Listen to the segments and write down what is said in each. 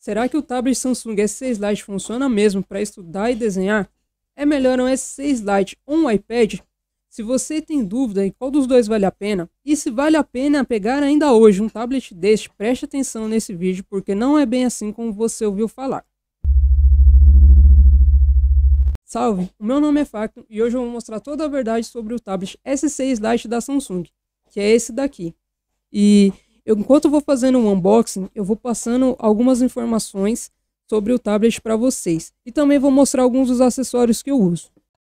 Será que o tablet Samsung S6 Lite funciona mesmo para estudar e desenhar? É melhor um S6 Lite ou um iPad? Se você tem dúvida em qual dos dois vale a pena, e se vale a pena pegar ainda hoje um tablet deste, preste atenção nesse vídeo porque não é bem assim como você ouviu falar. Salve, o meu nome é Facto e hoje eu vou mostrar toda a verdade sobre o tablet S6 Lite da Samsung, que é esse daqui. Enquanto eu vou fazendo um unboxing, eu vou passando algumas informações sobre o tablet para vocês. E também vou mostrar alguns dos acessórios que eu uso.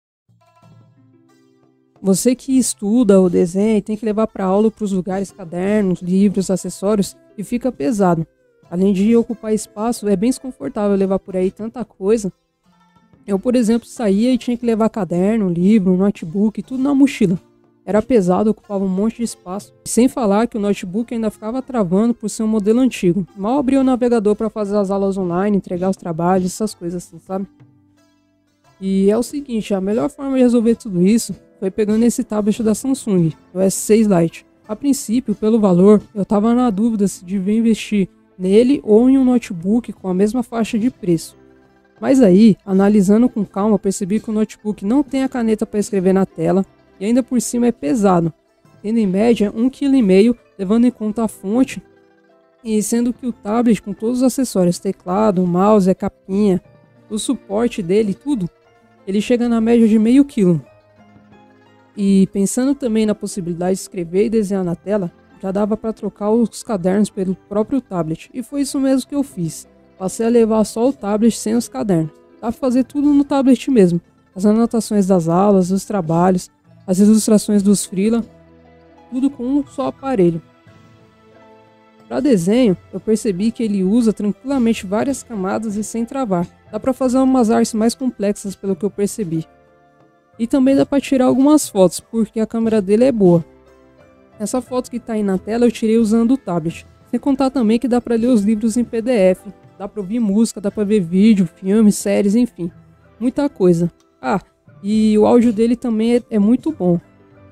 Você que estuda ou desenha e tem que levar para aula para os lugares, cadernos, livros, acessórios, e fica pesado. Além de ocupar espaço, é bem desconfortável levar por aí tanta coisa. Eu, por exemplo, saía e tinha que levar caderno, livro, notebook, tudo na mochila. Era pesado, ocupava um monte de espaço. Sem falar que o notebook ainda ficava travando por ser um modelo antigo. Mal abria o navegador para fazer as aulas online, entregar os trabalhos, essas coisas assim, sabe? E é o seguinte, a melhor forma de resolver tudo isso foi pegando esse tablet da Samsung, o S6 Lite. A princípio, pelo valor, eu estava na dúvida se devia investir nele ou em um notebook com a mesma faixa de preço. Mas aí, analisando com calma, percebi que o notebook não tem a caneta para escrever na tela e ainda por cima é pesado, tendo em média 1,5 kg, levando em conta a fonte, e sendo que o tablet com todos os acessórios, teclado, mouse, a capinha, o suporte dele, tudo, ele chega na média de meio quilo. E pensando também na possibilidade de escrever e desenhar na tela, já dava para trocar os cadernos pelo próprio tablet, e foi isso mesmo que eu fiz. Passei a levar só o tablet sem os cadernos. Dá para fazer tudo no tablet mesmo. As anotações das aulas, dos trabalhos, as ilustrações dos freela, tudo com um só aparelho. Para desenho, eu percebi que ele usa tranquilamente várias camadas e sem travar. Dá para fazer umas artes mais complexas pelo que eu percebi. E também dá para tirar algumas fotos, porque a câmera dele é boa. Essa foto que está aí na tela eu tirei usando o tablet. Sem contar também que dá para ler os livros em PDF, dá para ouvir música, dá para ver vídeo, filmes, séries, enfim. Muita coisa. Ah, e o áudio dele também é muito bom.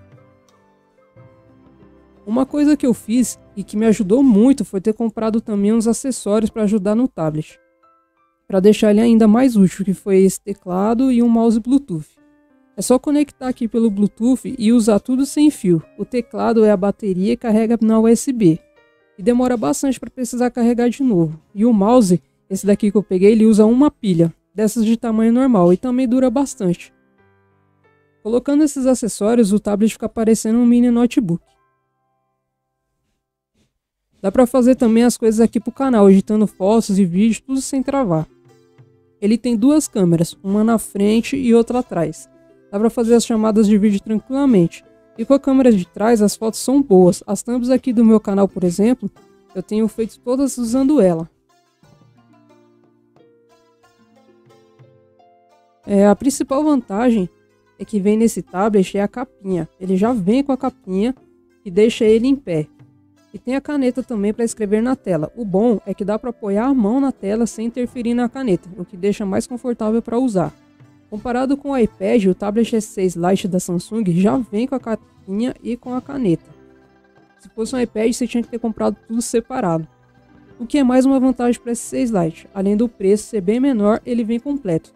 Uma coisa que eu fiz e que me ajudou muito foi ter comprado também uns acessórios para ajudar no tablet. Para deixar ele ainda mais útil, que foi esse teclado e um mouse Bluetooth. É só conectar aqui pelo Bluetooth e usar tudo sem fio. O teclado é a bateria e carrega na USB. E demora bastante para precisar carregar de novo. E o mouse, esse daqui que eu peguei, ele usa uma pilha, dessas de tamanho normal, e também dura bastante. Colocando esses acessórios, o tablet fica parecendo um mini notebook. Dá para fazer também as coisas aqui pro canal, editando fotos e vídeos, tudo sem travar. Ele tem duas câmeras, uma na frente e outra atrás. Dá para fazer as chamadas de vídeo tranquilamente. E com a câmera de trás as fotos são boas. As thumbs aqui do meu canal, por exemplo, eu tenho feito todas usando ela. A principal vantagem é que vem nesse tablet é a capinha. Ele já vem com a capinha e deixa ele em pé. E tem a caneta também para escrever na tela. O bom é que dá para apoiar a mão na tela sem interferir na caneta, o que deixa mais confortável para usar. Comparado com o iPad, o tablet S6 Lite da Samsung já vem com a capinha e com a caneta. Se fosse um iPad, você tinha que ter comprado tudo separado. O que é mais uma vantagem para o S6 Lite. Além do preço ser bem menor, ele vem completo.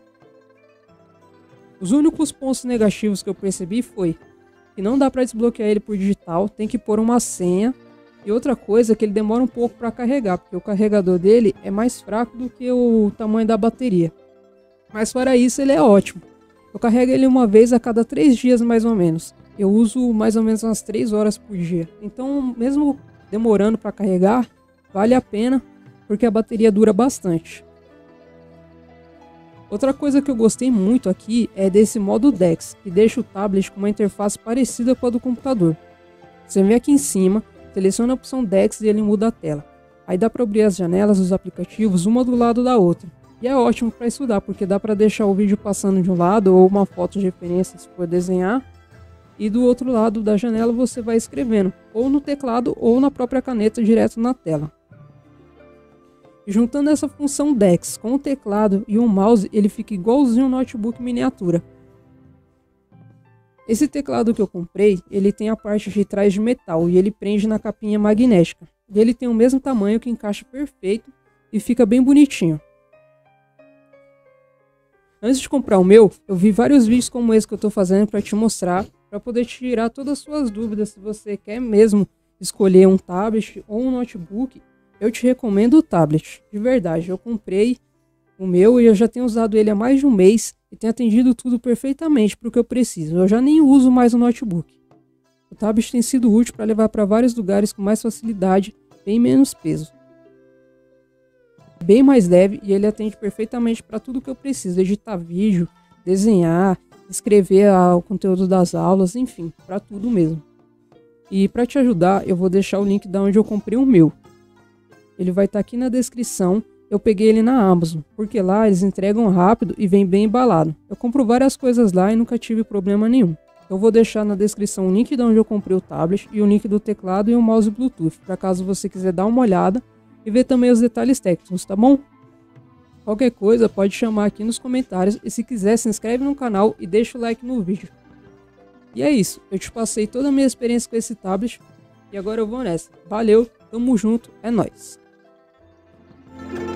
Os únicos pontos negativos que eu percebi foi que não dá para desbloquear ele por digital, tem que pôr uma senha. E outra coisa é que ele demora um pouco para carregar, porque o carregador dele é mais fraco do que o tamanho da bateria. Mas fora isso ele é ótimo. Eu carrego ele uma vez a cada 3 dias mais ou menos. Eu uso mais ou menos umas 3 horas por dia. Então mesmo demorando para carregar, vale a pena porque a bateria dura bastante. Outra coisa que eu gostei muito aqui é desse modo DeX, que deixa o tablet com uma interface parecida com a do computador. Você vem aqui em cima, seleciona a opção DeX e ele muda a tela. Aí dá para abrir as janelas dos aplicativos uma do lado da outra. E é ótimo para estudar, porque dá para deixar o vídeo passando de um lado ou uma foto de referência se for desenhar. E do outro lado da janela você vai escrevendo, ou no teclado ou na própria caneta direto na tela. E juntando essa função DeX com o teclado e o mouse, ele fica igualzinho um notebook miniatura. Esse teclado que eu comprei, ele tem a parte de trás de metal e ele prende na capinha magnética. E ele tem o mesmo tamanho que encaixa perfeito e fica bem bonitinho. Antes de comprar o meu, eu vi vários vídeos como esse que eu estou fazendo para te mostrar, para poder tirar todas as suas dúvidas. Se você quer mesmo escolher um tablet ou um notebook, eu te recomendo o tablet. De verdade, eu comprei o meu e eu já tenho usado ele há mais de um mês e tem atendido tudo perfeitamente para o que eu preciso. Eu já nem uso mais o notebook. O tablet tem sido útil para levar para vários lugares com mais facilidade, bem menos peso. Bem mais leve e ele atende perfeitamente para tudo que eu preciso, editar vídeo, desenhar, escrever o conteúdo das aulas, enfim, para tudo mesmo. E para te ajudar, eu vou deixar o link de onde eu comprei o meu. Ele vai estar aqui na descrição. Eu peguei ele na Amazon, porque lá eles entregam rápido e vem bem embalado. Eu compro várias coisas lá e nunca tive problema nenhum. Eu vou deixar na descrição o link de onde eu comprei o tablet e o link do teclado e o mouse Bluetooth, para caso você quiser dar uma olhada e ver também os detalhes técnicos, tá bom? Qualquer coisa pode chamar aqui nos comentários e se quiser se inscreve no canal e deixa o like no vídeo. E é isso, eu te passei toda a minha experiência com esse tablet e agora eu vou nessa. Valeu, tamo junto, é nóis!